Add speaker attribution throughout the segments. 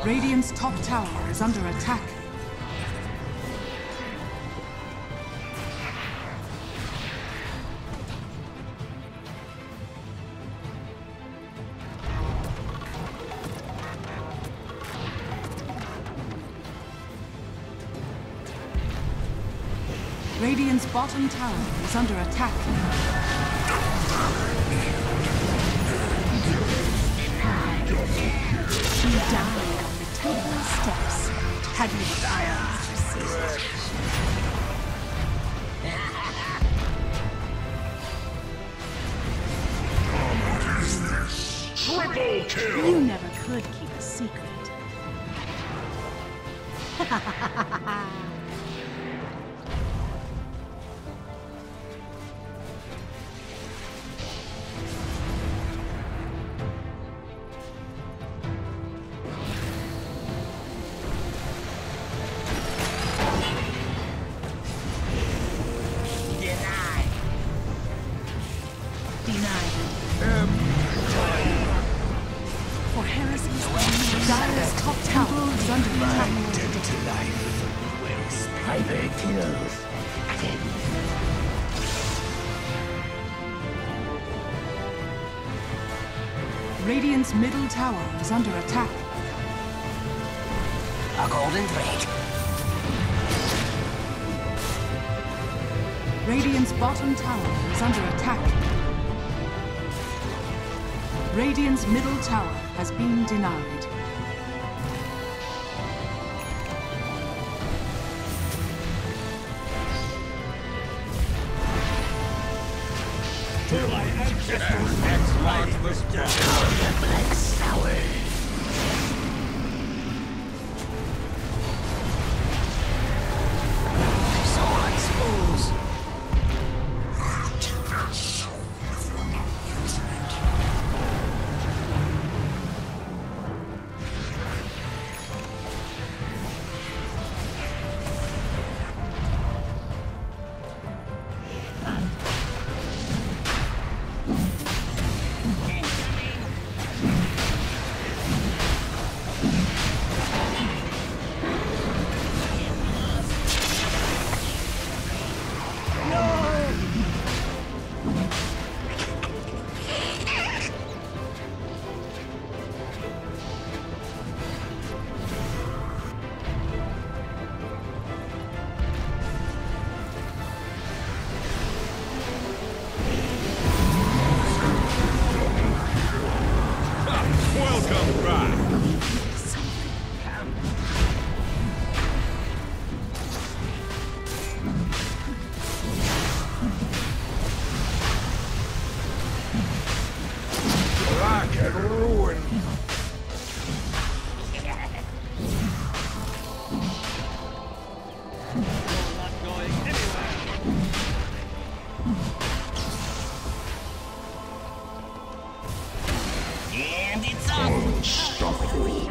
Speaker 1: Radiant's top tower is under attack. Radiant's bottom tower is under attack. She died on the temple steps. Had you silence resisted?
Speaker 2: Triple kill!
Speaker 1: You never could keep a secret. For heresies, Dire's top tower is under attack.
Speaker 3: Dead to life. Private kills.
Speaker 1: Radiant's middle tower is under attack.
Speaker 3: A golden thread.
Speaker 1: Radiant's bottom tower is under attack. Radiant's middle tower has been denied.
Speaker 2: For my ancestors, next life was done.
Speaker 3: Black sour. Swords falls.
Speaker 2: Welcome back! Black and ruin! You're not going anywhere!
Speaker 3: And it's up. Unstoppable.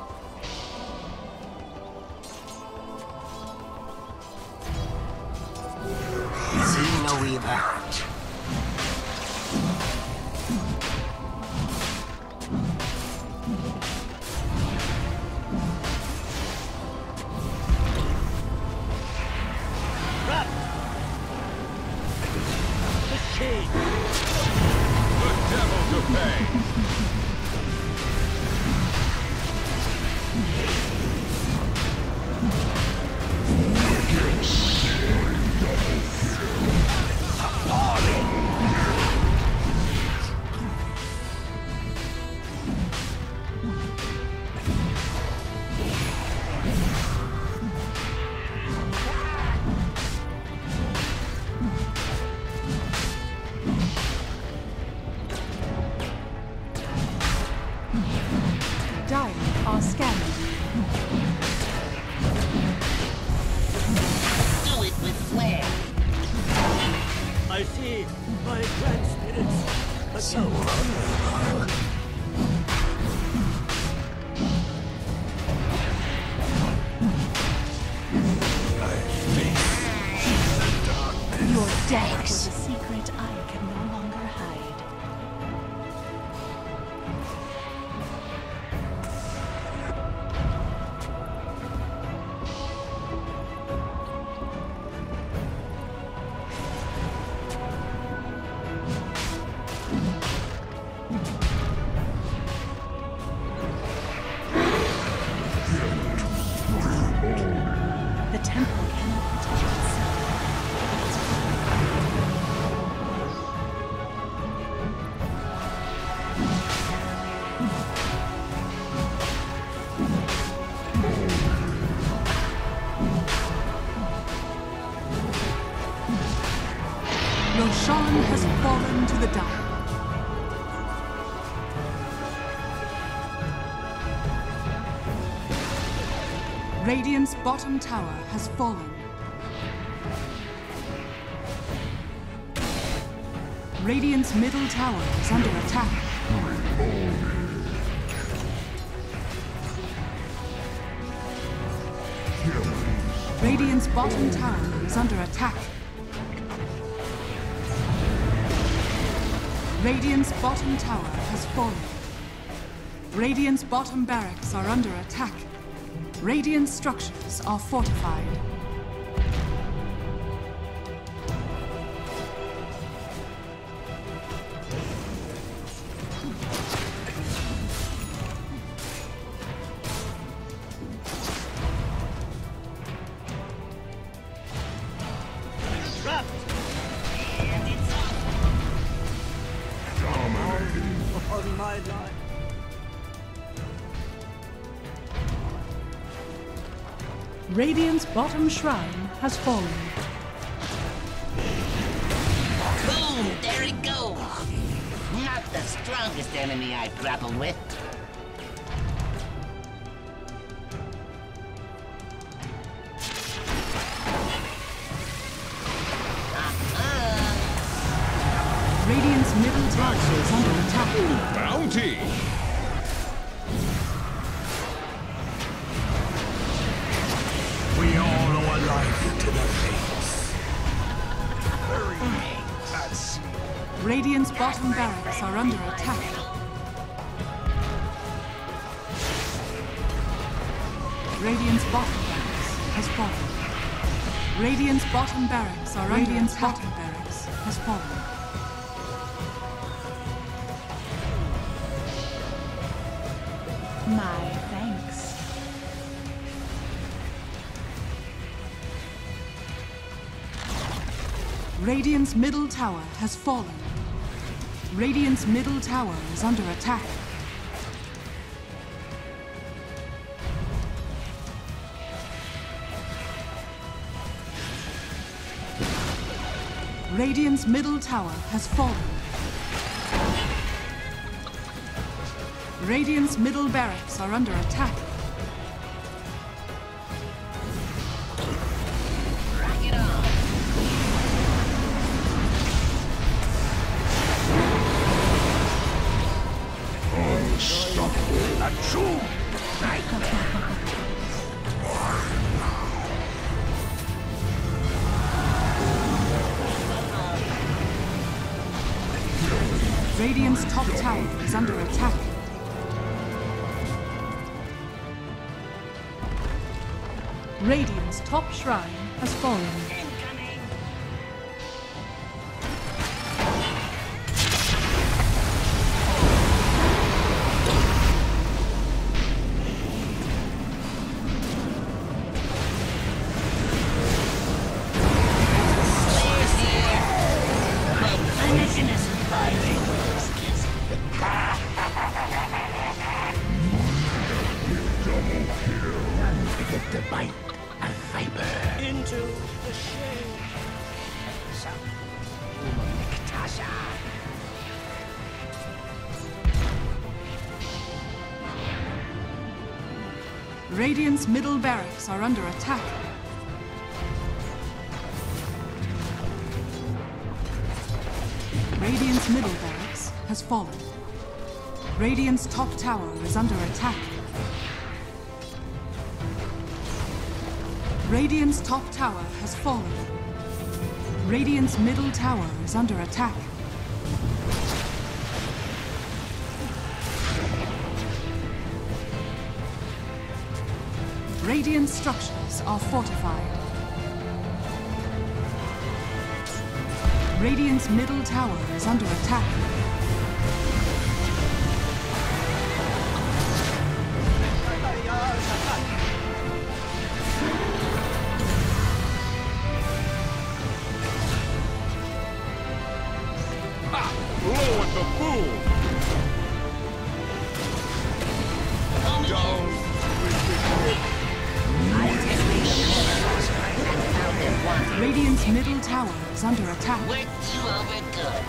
Speaker 3: See no evil.
Speaker 2: The devil to pay!
Speaker 1: Dire are scanning.
Speaker 3: Do it with flair.
Speaker 4: I see my grand spirits.
Speaker 3: So vulnerable.
Speaker 1: Your death was a secret I can no longer hide. Roshan has fallen to the Dire. Radiant's bottom tower has fallen. Radiant's middle tower is under attack. Radiant's bottom tower is under attack. Radiant's bottom tower has fallen. Radiant's bottom barracks are under attack. Radiant structures are fortified.
Speaker 4: Trapped!
Speaker 3: And it's up.
Speaker 4: On my life.
Speaker 1: Radiant's bottom shrine has fallen.
Speaker 3: Boom! There it goes. Not the strongest enemy I've grappled with.
Speaker 1: Radiant's middle tower is under attack.
Speaker 2: Bounty!
Speaker 5: We all owe a life to the fates.
Speaker 2: That's
Speaker 1: Radiant's bottom barracks are under attack. Radiant's bottom barracks has fallen. Radiant's bottom barracks are under Radiant's bottom barracks has fallen. My thanks. Radiant's middle tower has fallen. Radiant's middle tower is under attack. Radiant's middle tower has fallen. Radiant's middle barracks are under attack.
Speaker 3: Rock it on.
Speaker 5: Unstoppable. Achoo!
Speaker 1: Radiant's top tower is under attack. Radiant's top shrine has fallen.
Speaker 3: Incoming. Slayer's here. Replenishing fighting.
Speaker 5: Get the bite of viper.
Speaker 4: Into the shade.
Speaker 3: Tasha.
Speaker 1: Radiant's middle barracks are under attack. Radiant's middle barracks has fallen. Radiant's top tower is under attack. Radiant's top tower has fallen. Radiant's middle tower is under attack. Radiant structures are fortified. Radiant's middle tower is under attack.
Speaker 2: ha! Blow at the fool! Down with
Speaker 3: I tested the corners and found them wanting.
Speaker 1: Radiant's middle middle tower is under attack.
Speaker 3: Worked you over good.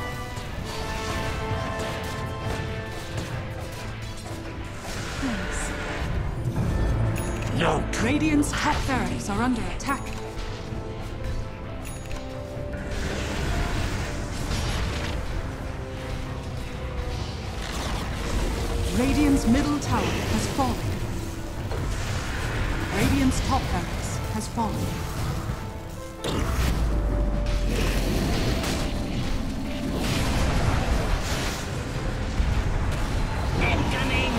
Speaker 5: No.
Speaker 1: Radiant's top barracks are under attack. Radiant's middle tower has fallen. Radiant's top barracks has fallen.
Speaker 3: Incoming!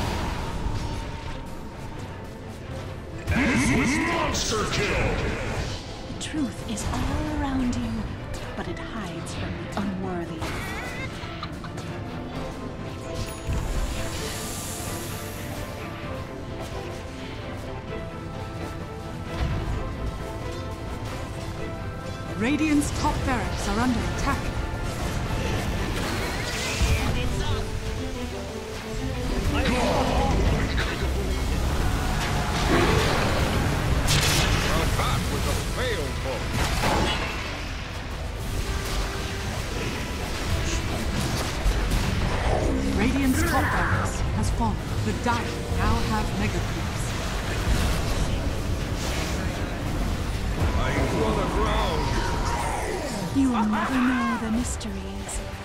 Speaker 2: Monster kill!
Speaker 6: The truth is all around you, but it hides from the unworthy.
Speaker 1: Radiant's top barracks are under attack.
Speaker 3: And it's up!
Speaker 2: Now that was a failed hook.
Speaker 1: Radiant's top barracks has fallen. The Dire now have mega creeps.
Speaker 2: Lying on the ground.
Speaker 6: You'll never know the mysteries